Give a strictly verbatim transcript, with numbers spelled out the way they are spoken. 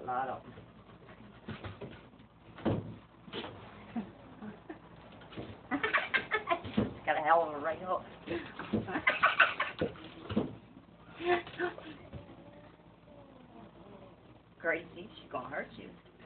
lot of them. It's got a hell of a right hook. Gracie, she's gonna hurt you.